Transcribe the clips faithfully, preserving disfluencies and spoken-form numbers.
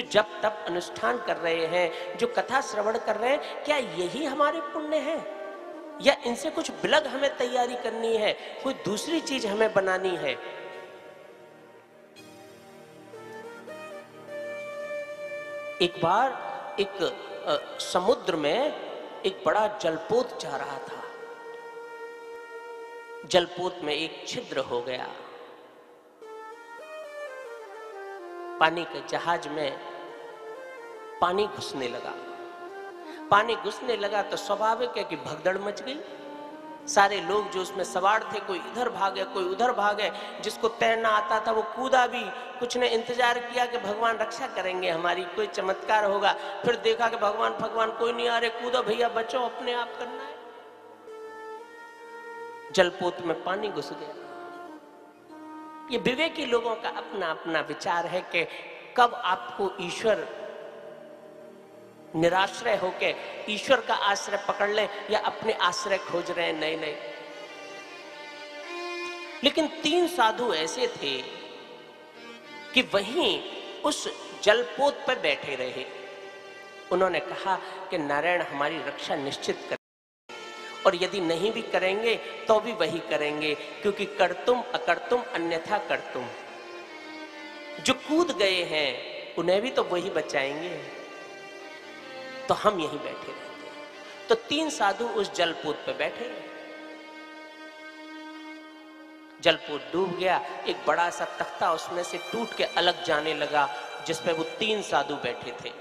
जप तप अनुष्ठान कर रहे हैं, जो कथा श्रवण कर रहे हैं, क्या यही हमारे पुण्य हैं या इनसे कुछ बिलग हमें तैयारी करनी है, कोई दूसरी चीज हमें बनानी है? एक बार एक आ, समुद्र में एक बड़ा जलपोत जा रहा था। जलपोत में एक छिद्र हो गया। पानी के जहाज में पानी घुसने लगा। पानी घुसने लगा तो स्वाभाविक है कि भगदड़ मच गई। सारे लोग जो उसमें सवार थे, कोई इधर भागे कोई उधर भागे। जिसको तैरना आता था वो कूदा भी। कुछ ने इंतजार किया कि भगवान रक्षा करेंगे हमारी, कोई चमत्कार होगा। फिर देखा कि भगवान भगवान कोई नहीं आ रहे, कूदो भैया बचो, अपने आप करना है। जलपोत में पानी घुस गया। ये विवेकी लोगों का अपना अपना विचार है कि कब आपको ईश्वर निराश्रय होके ईश्वर का आश्रय पकड़ ले या अपने आश्रय खोज रहे हैं नए नए। लेकिन तीन साधु ऐसे थे कि वहीं उस जलपोत पर बैठे रहे। उन्होंने कहा कि नारायण हमारी रक्षा निश्चित कर, और यदि नहीं भी करेंगे तो भी वही करेंगे, क्योंकि कर्तुम अकर्तुम अन्यथा कर्तुम। जो कूद गए हैं उन्हें भी तो वही बचाएंगे, तो हम यहीं बैठे रहते हैं। तो तीन साधु उस जलपोत पे बैठे। जलपोत डूब गया। एक बड़ा सा तख्ता उसमें से टूट के अलग जाने लगा, जिस पे वो तीन साधु बैठे थे।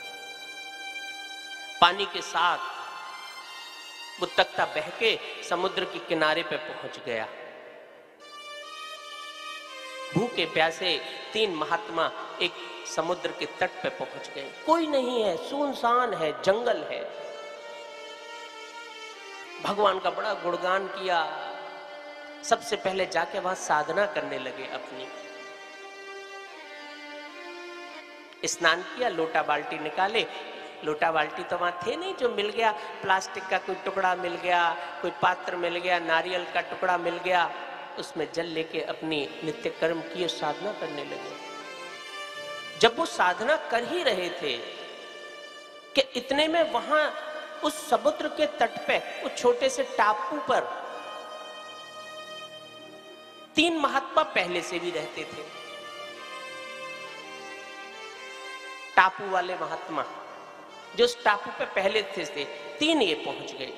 पानी के साथ वो तख्ता बह के समुद्र के किनारे पे पहुंच गया। भूखे प्यासे तीन महात्मा एक समुद्र के तट पे पहुंच गए। कोई नहीं है, सुनसान है, जंगल है। भगवान का बड़ा गुणगान किया। सबसे पहले जाके वहां साधना करने लगे अपनी। स्नान किया, लोटा बाल्टी निकाले। लोटा बाल्टी तो वहां थे नहीं, जो मिल गया प्लास्टिक का कोई टुकड़ा मिल गया, कोई पात्र मिल गया, नारियल का टुकड़ा मिल गया, उसमें जल लेके अपनी नित्य कर्म किए, साधना करने लगे। जब वो साधना कर ही रहे थे कि इतने में वहां उस समुद्र के तट पे, उस छोटे से टापू पर तीन महात्मा पहले से भी रहते थे। टापू वाले महात्मा जो उस टापू पे पहले थे, थे तीन ये पहुंच गए।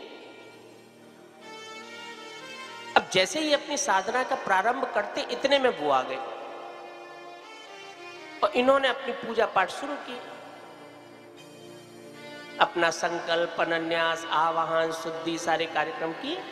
अब जैसे ही अपनी साधना का प्रारंभ करते, इतने में वो आ गए और इन्होंने अपनी पूजा पाठ शुरू की। अपना संकल्प, अनन्यास, आवाहन, शुद्धि, सारे कार्यक्रम किए।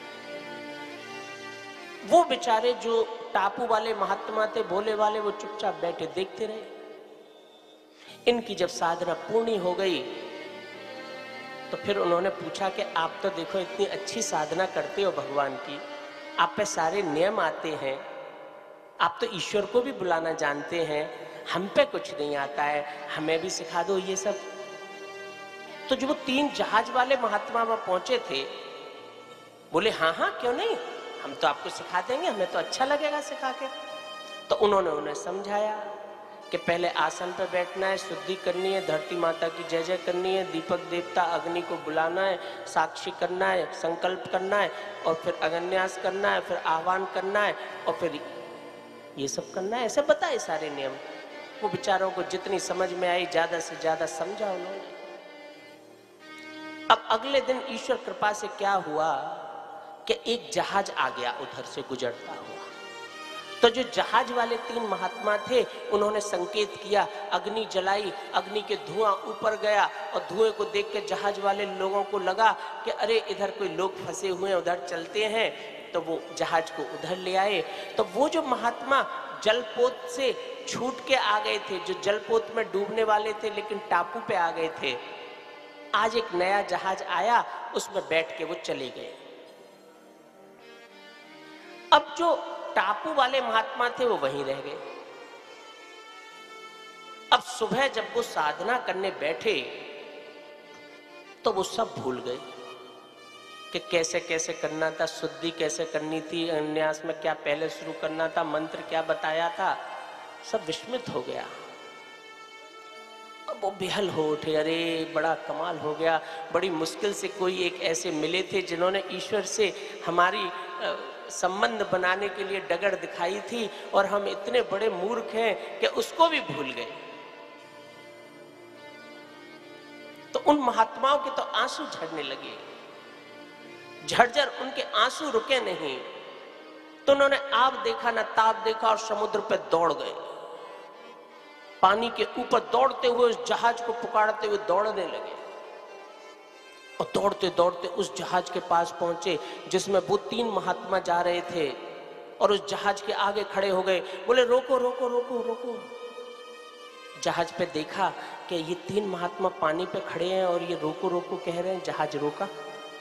वो बेचारे जो टापू वाले महात्मा थे, भोले वाले, वो चुपचाप बैठे देखते रहे। इनकी जब साधना पूर्ण हो गई तो फिर उन्होंने पूछा कि आप तो देखो इतनी अच्छी साधना करते हो भगवान की, आप पे सारे नियम आते हैं, आप तो ईश्वर को भी बुलाना जानते हैं, हम पे कुछ नहीं आता है, हमें भी सिखा दो ये सब। तो जो वो तीन जहाज वाले महात्मा वहां पहुंचे थे, बोले हाँ हाँ क्यों नहीं, हम तो आपको सिखा देंगे, हमें तो अच्छा लगेगा सिखा के। तो उन्होंने उन्हें समझाया कि पहले आसन पर बैठना है, शुद्धि करनी है, धरती माता की जय जय करनी है, दीपक देवता अग्नि को बुलाना है, साक्षी करना है, संकल्प करना है, और फिर अगन्यास करना है, फिर आह्वान करना है, और फिर ये सब करना है। ऐसे बताए सारे नियम। वो बेचारों को जितनी समझ में आई, ज्यादा से ज्यादा समझा उन्होंने। अब अगले दिन ईश्वर कृपा से क्या हुआ कि एक जहाज आ गया उधर से गुजरता हुआ। तो जो जहाज वाले तीन महात्मा थे, उन्होंने संकेत किया, अग्नि जलाई, अग्नि के धुआं ऊपर गया, और धुएं को देख के जहाज वाले लोगों को लगा कि अरे इधर कोई लोग फंसे हुए हैं, उधर चलते हैं। तो वो जहाज को उधर ले आए। तो वो जो महात्मा जलपोत से छूट के आ गए थे, जो जलपोत में डूबने वाले थे लेकिन टापू पे आ गए थे, आज एक नया जहाज आया, उसमें बैठ के वो चले गए। अब जो टापू वाले महात्मा थे वो वहीं रह गए। अब सुबह जब वो साधना करने बैठे तो वो सब भूल गए कि कैसे कैसे करना था, शुद्धि कैसे करनी थी, अन्यास में क्या पहले शुरू करना था, मंत्र क्या बताया था, सब विस्मृत हो गया। वो बेहल हो उठे, अरे बड़ा कमाल हो गया, बड़ी मुश्किल से कोई एक ऐसे मिले थे जिन्होंने ईश्वर से हमारी संबंध बनाने के लिए डगर दिखाई थी, और हम इतने बड़े मूर्ख हैं कि उसको भी भूल गए। तो उन महात्माओं के तो आंसू झड़ने लगे, झरझर उनके आंसू रुके नहीं। तो उन्होंने आप देखा ना ताप देखा और समुद्र पे दौड़ गए, पानी के ऊपर दौड़ते हुए उस जहाज को पुकारते हुए दौड़ने लगे, और दौड़ते दौड़ते उस जहाज के पास पहुंचे जिसमें वो तीन महात्मा जा रहे थे, और उस जहाज के आगे खड़े हो गए, बोले रोको रोको रोको रोको। जहाज पे देखा कि ये तीन महात्मा पानी पे खड़े हैं और ये रोको रोको कह रहे हैं, जहाज रोका।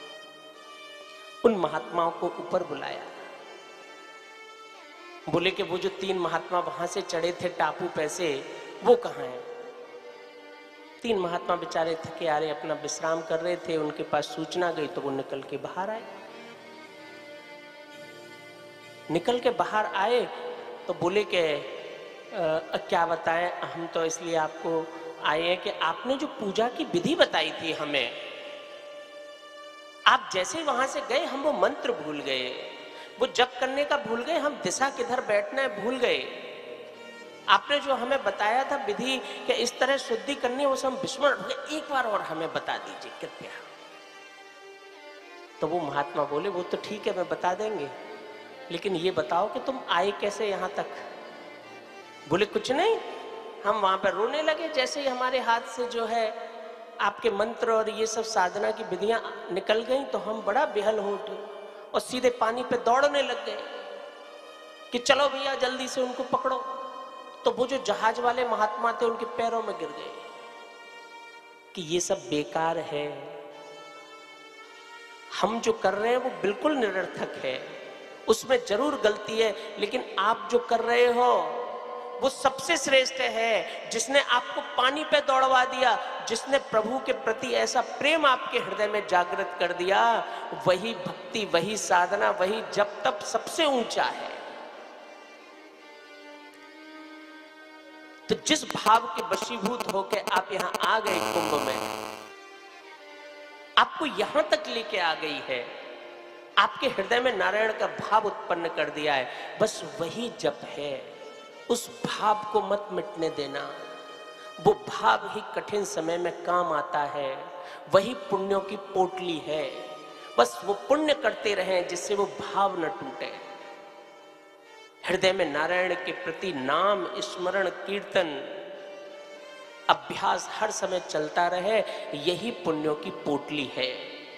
उन महात्माओं को ऊपर बुलाया, बोले कि वो जो तीन महात्मा वहां से चढ़े थे टापू पे से, वो कहाँ हैं? तीन महात्मा बेचारे थके आ रहे अपना विश्राम कर रहे थे, उनके पास सूचना गई तो वो निकल के बाहर आए। निकल के बाहर आए तो बोले कि क्या बताएं, हम तो इसलिए आपको आए हैं कि आपने जो पूजा की विधि बताई थी हमें, आप जैसे वहां से गए हम वो मंत्र भूल गए, वो जप करने का भूल गए, हम दिशा किधर बैठना है भूल गए। आपने जो हमें बताया था विधि कि इस तरह शुद्धि करनी है, वो सब विस्मरण हो गए, एक बार और हमें बता दीजिए कृपया। तो वो महात्मा बोले वो तो ठीक है मैं बता देंगे, लेकिन ये बताओ कि तुम आए कैसे यहां तक? बोले कुछ नहीं, हम वहां पर रोने लगे, जैसे ही हमारे हाथ से जो है आपके मंत्र और ये सब साधना की विधियां निकल गई तो हम बड़ा बेहल हो उठे और सीधे पानी पे दौड़ने लग गए कि चलो भैया जल्दी से उनको पकड़ो। तो वो जो जहाज वाले महात्मा थे उनके पैरों में गिर गए कि ये सब बेकार है, हम जो कर रहे हैं वो बिल्कुल निरर्थक है, उसमें जरूर गलती है, लेकिन आप जो कर रहे हो वो सबसे श्रेष्ठ है। जिसने आपको पानी पे दौड़वा दिया, जिसने प्रभु के प्रति ऐसा प्रेम आपके हृदय में जागृत कर दिया, वही भक्ति, वही साधना, वही जप तप सबसे ऊंचा है। तो जिस भाव के वशीभूत होकर आप यहां आ गए कुंभ में, आपको यहां तक लेके आ गई है, आपके हृदय में नारायण का भाव उत्पन्न कर दिया है, बस वही जप है। उस भाव को मत मिटने देना, वो भाव ही कठिन समय में काम आता है, वही पुण्यों की पोटली है। बस वो पुण्य करते रहें जिससे वो भाव न टूटे। हृदय में नारायण के प्रति नाम स्मरण कीर्तन अभ्यास हर समय चलता रहे, यही पुण्यों की पोटली है।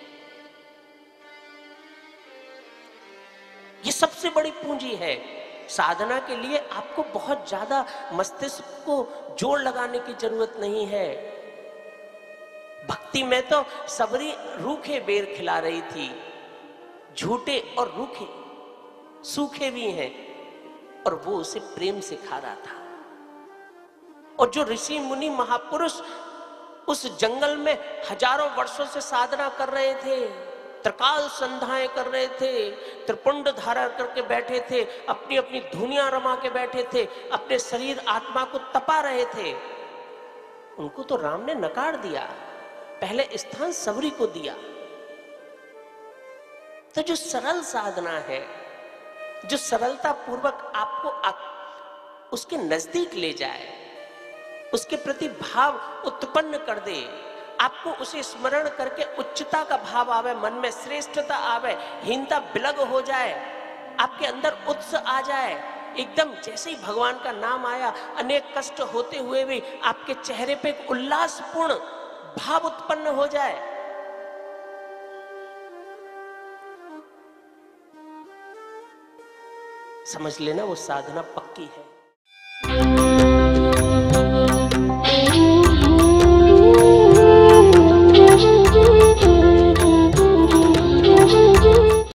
ये सबसे बड़ी पूंजी है। साधना के लिए आपको बहुत ज्यादा मस्तिष्क को जोर लगाने की जरूरत नहीं है। भक्ति में तो सबरी रूखे बेर खिला रही थी, झूठे और रूखे सूखे भी हैं, और वो उसे प्रेम से खा रहा था। और जो ऋषि मुनि महापुरुष उस जंगल में हजारों वर्षों से साधना कर रहे थे, त्रिकाल संध्याएं कर रहे थे, त्रिपुंड धारण करके बैठे थे, अपनी अपनी धुनिया रमा के बैठे थे, अपने शरीर आत्मा को तपा रहे थे, उनको तो राम ने नकार दिया, पहले स्थान सबरी को दिया। तो जो सरल साधना है, जो सरलता पूर्वक आपको आप उसके नजदीक ले जाए, उसके प्रति भाव उत्पन्न कर दे, आपको उसे स्मरण करके उच्चता का भाव आवे, मन में श्रेष्ठता आवे, हीनता विलग हो जाए, आपके अंदर उत्साह आ जाए, एकदम जैसे ही भगवान का नाम आया, अनेक कष्ट होते हुए भी आपके चेहरे पे एक उल्लासपूर्ण भाव उत्पन्न हो जाए, समझ लेना वो साधना पक्की है।